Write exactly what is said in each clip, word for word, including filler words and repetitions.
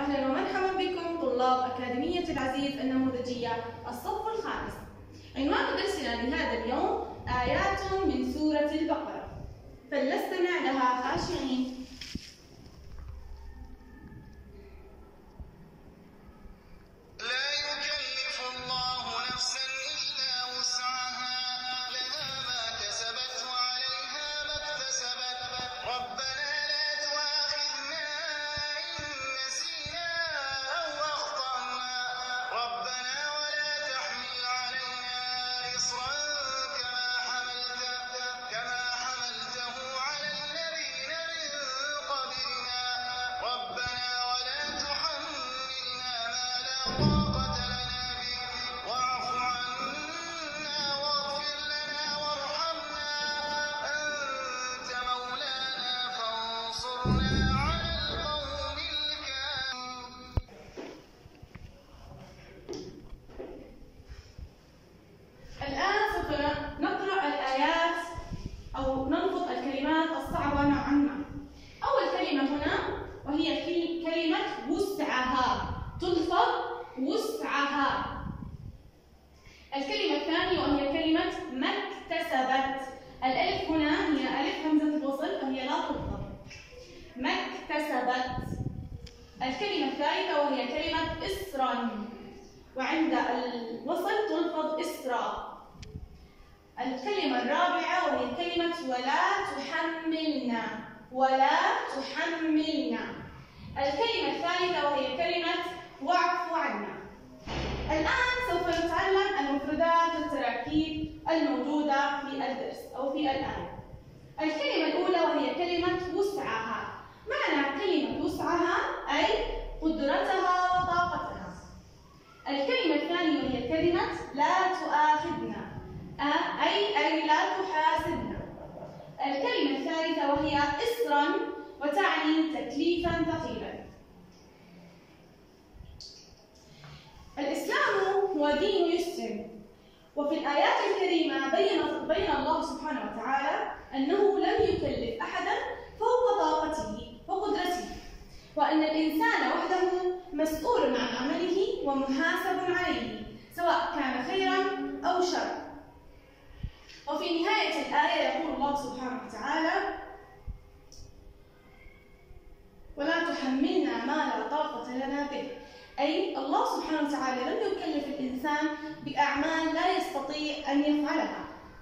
وأهلا ومرحبا بكم طلاب أكاديمية العزيز النموذجية الصف الخامس. عنوان درسنا لهذا اليوم آيات من سورة البقرة، فلنستمع لها خاشعين. الآن سوف نقرأ الآيات أو ننطق الكلمات الصعبة نوعا ما. أول كلمة هنا وهي كلمة وسعها، تلفظ وسعها. الكلمة الثانية وهي كلمة ما اكتسبت، الألف هنا هي ألف همزة الوصل فهي لا تلفظ، ما اكتسبت. الكلمة الثالثة وهي كلمة إسرا، وعند الوصل تلفظ إسرا. الكلمة الرابعة وهي كلمة ولا تحملنا، ولا تحملنا. الكلمة الثالثة وهي كلمة واعف عنا. الآن سوف نتعلم المفردات والتراكيب الموجودة في الدرس أو في الآية. الكلمة الأولى وهي كلمة وسعها. معنى كلمة وسعها أي قدرتها وطاقتها. الكلمة الثانية وهي كلمة لا تؤاخذنا، أي أي لا تحاسبنا. الكلمة الثالثة وهي إسرا، وتعني تكليفا ثقيلا. الإسلام هو دين يسر، وفي الآيات الكريمة بين بين الله سبحانه وتعالى أنه لم يكلف أحدا فوق طاقته وقدرته، وأن الإنسان وحده مسؤول عن عمله ومحاسب عليه سواء كان خيرا أو شرا. وفي نهاية الآية يقول الله سبحانه وتعالى: ولا تحملنا ما لا طاقة لنا به، أي الله سبحانه وتعالى لم يكلف الإنسان بأعمال لا يستطيع أن يفعلها.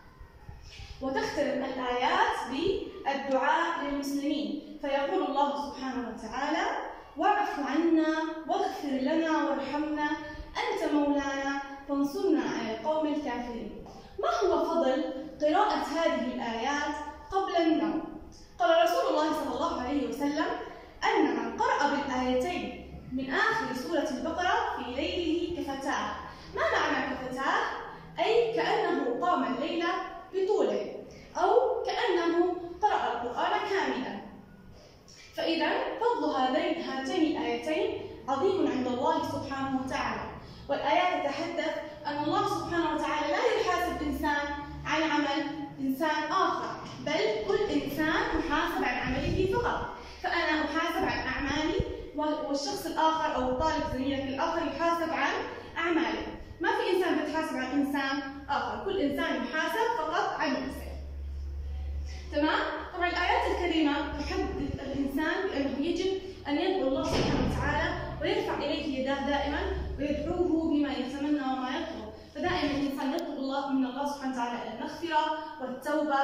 وتختم الآيات بالدعاء للمسلمين، فيقول الله سبحانه وتعالى: واعف عنا واغفر لنا وارحمنا أنت مولانا فانصرنا على القوم الكافرين. ما هو فضل قراءة هذه الآيات قبل النوم؟ قال رسول الله صلى الله عليه وسلم أن من قرأ بالآيتين من آخر سورة البقرة في ليله كفتاه. ما معنى كفتاه؟ أي كأنه قام الليل بطوله، أو كأنه قرأ القرآن كاملا. فإذا فضل هذين هاتين الآيتين عظيم عند الله سبحانه وتعالى. والآيات تتحدث أن الله سبحانه وتعالى لا يحاسب إنسان عن عمل إنسان آخر، بل كل إنسان محاسب عن عمله فقط. فأنا أحاسب عن أعمالي، والشخص الآخر أو الطالب زميلك الآخر يحاسب عن أعماله. ما في إنسان بتحاسب عن إنسان آخر، كل إنسان يحاسب فقط عن نفسه. تمام؟ طبعا الآيات الكريمة تحدث الإنسان بأنه يجب أن يدعو الله سبحانه وتعالى ويرفع إليه يداه دائما ويدعوه بما يتمنى وما يطلب. فدائما الإنسان يطلب الله من الله سبحانه وتعالى المغفرة والتوبة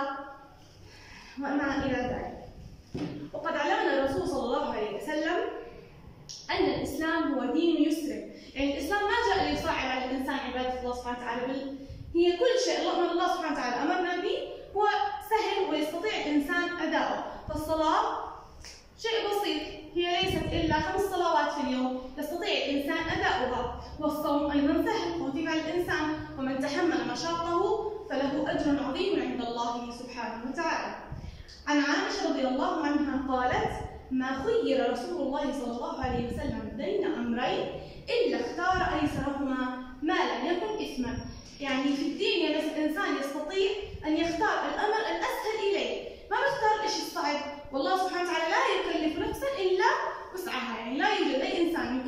وما إلى ذلك. وقد علمنا الرسول صلى الله عليه وسلم أن الإسلام هو دين يسر، يعني الإسلام ما جاء ليصعب على الإنسان عبادة الله سبحانه وتعالى، بل هي كل شيء الله الله سبحانه وتعالى أمرنا به هو سهل ويستطيع الإنسان أداؤه. فالصلاة شيء بسيط، هي ليست إلا خمس صلوات في اليوم يستطيع الإنسان أداؤها. والصوم أيضا سهل وفي فعل الإنسان، ومن تحمل مشاقه فله أجر عظيم عند الله سبحانه وتعالى. عن عائشة رضي الله عنها قالت: ما خير رسول الله صلى الله عليه وسلم بين أمرين إلا اختار أيسرهما ما لم يكن إثما. يعني في الدين الإنسان يستطيع أن يختار الأمر الأسهل إليه، ما بيختار الشيء الصعب. والله سبحانه وتعالى لا يكلف نفسا إلا وسعها، يعني لا يوجد أي إنسان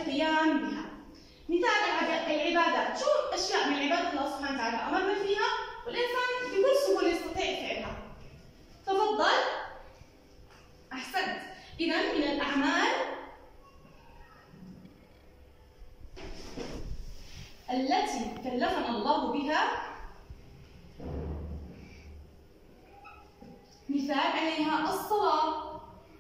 القيام بها. مثال العبادات، شو أشياء من عبادة الله سبحانه وتعالى أمرنا فيها والإنسان بكل سهولة يستطيع فعلها؟ تفضل. أحسنت. إذا من الأعمال التي كلفنا الله بها مثال عليها الصلاة،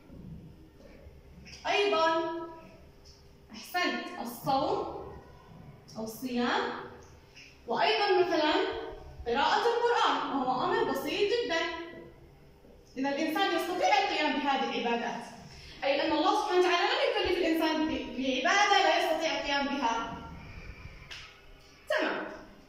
أيضا أحسنت الصوم أو الصيام، وأيضا مثلا قراءة القرآن وهو أمر بسيط جدا. إذا الإنسان يستطيع القيام بهذه العبادات، أي أن الله سبحانه وتعالى لم يكلف الإنسان بعبادة لا يستطيع القيام بها. تمام.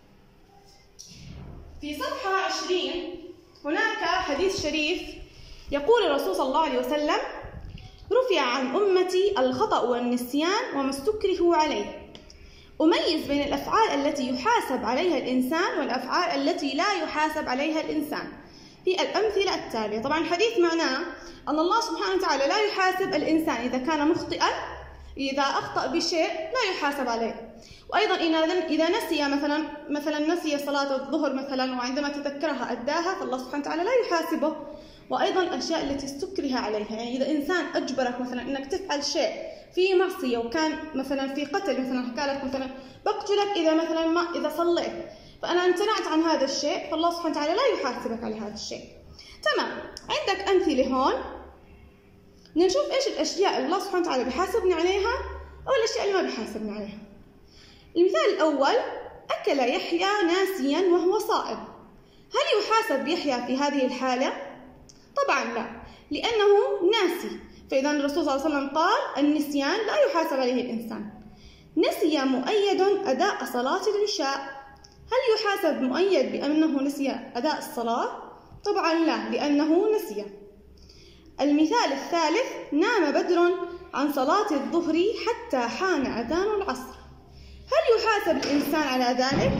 في صفحة عشرين هناك حديث شريف يقول الرسول صلى الله عليه وسلم: رفع عن أمتي الخطأ والنسيان وما استكرهوا عليه. أميز بين الأفعال التي يحاسب عليها الإنسان والأفعال التي لا يحاسب عليها الإنسان في الأمثلة التالية. طبعا الحديث معناه أن الله سبحانه وتعالى لا يحاسب الإنسان إذا كان مخطئا، إذا أخطأ بشيء لا يحاسب عليه. وأيضا إذا نسي مثلا مثلا نسي صلاة الظهر مثلا وعندما تذكرها أداها، فالله سبحانه وتعالى لا يحاسبه. وأيضا الأشياء التي استكره عليها، يعني إذا إنسان أجبرك مثلا أنك تفعل شيء في معصية وكان مثلا في قتل، مثلا حكى لك مثلا بقتلك إذا مثلا ما إذا صليت، فأنا امتنعت عن هذا الشيء، فالله سبحانه وتعالى لا يحاسبك على هذا الشيء. تمام. عندك أمثلة هون، نشوف إيش الأشياء اللي الله سبحانه وتعالى بيحاسبني عليها أو الأشياء اللي ما بيحاسبني عليها. المثال الأول: أكل يحيى ناسيا وهو صائم. هل يحاسب يحيى في هذه الحالة؟ طبعا لا، لأنه ناسي. فإذا الرسول صلى الله عليه وسلم قال: النسيان لا يحاسب عليه الإنسان. نسي مؤيد أداء صلاة العشاء. هل يحاسب مؤيد بأنه نسي أداء الصلاة؟ طبعا لا، لأنه نسي. المثال الثالث: نام بدر عن صلاة الظهر حتى حان أذان العصر. هل يحاسب الإنسان على ذلك؟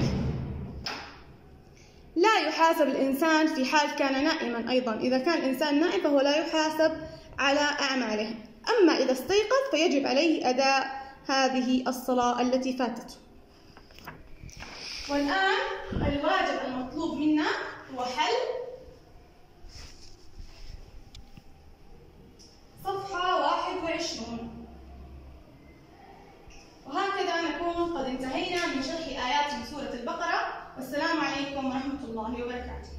لا يحاسب الإنسان في حال كان نائما. أيضا إذا كان الإنسان نائم فهو لا يحاسب على أعماله. أما إذا استيقظ فيجب عليه أداء هذه الصلاة التي فاتته. والآن الواجب المطلوب منا هو حل صفحة واحد وعشرين. وهكذا نكون قد انتهينا من شرح آيات من سورة البقرة. والسلام عليكم ورحمة الله وبركاته.